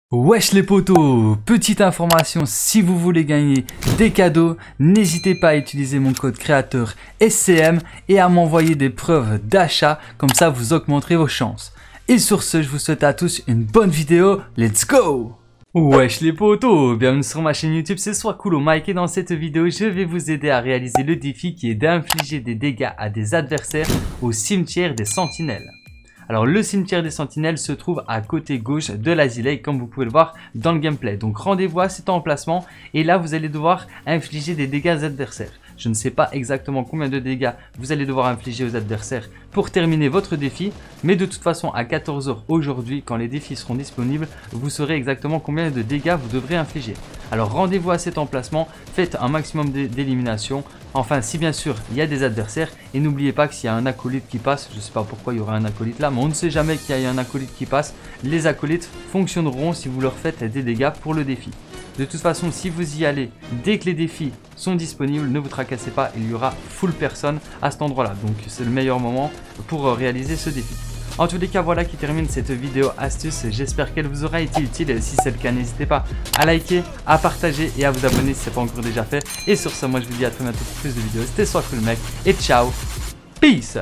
Wesh les potos, petite information, si vous voulez gagner des cadeaux, n'hésitez pas à utiliser mon code créateur SCM et à m'envoyer des preuves d'achat, comme ça vous augmenterez vos chances. Et sur ce, je vous souhaite à tous une bonne vidéo, let's go! Wesh les potos, bienvenue sur ma chaîne YouTube, c'est Swakulo Mike et dans cette vidéo, je vais vous aider à réaliser le défi qui est d'infliger des dégâts à des adversaires au cimetière des sentinelles. Alors le cimetière des sentinelles se trouve à côté gauche de l'Asy Lake comme vous pouvez le voir dans le gameplay. Donc rendez-vous à cet emplacement et là vous allez devoir infliger des dégâts aux adversaires. Je ne sais pas exactement combien de dégâts vous allez devoir infliger aux adversaires pour terminer votre défi. Mais de toute façon à 14 h aujourd'hui quand les défis seront disponibles, vous saurez exactement combien de dégâts vous devrez infliger. Alors rendez-vous à cet emplacement, faites un maximum d'élimination. Enfin si bien sûr il y a des adversaires et n'oubliez pas que s'il y a un acolyte qui passe, je ne sais pas pourquoi il y aura un acolyte là, mais on ne sait jamais qu'il y a un acolyte qui passe, les acolytes fonctionneront si vous leur faites des dégâts pour le défi. De toute façon si vous y allez dès que les défis sont disponibles, ne vous tracassez pas, il y aura full personne à cet endroit là, donc c'est le meilleur moment pour réaliser ce défi. En tous les cas, voilà qui termine cette vidéo astuce. J'espère qu'elle vous aura été utile. Et si c'est le cas, n'hésitez pas à liker, à partager et à vous abonner si ce n'est pas encore déjà fait. Et sur ce, moi je vous dis à très bientôt pour plus de vidéos. C'était Swakulo Mike et ciao. Peace.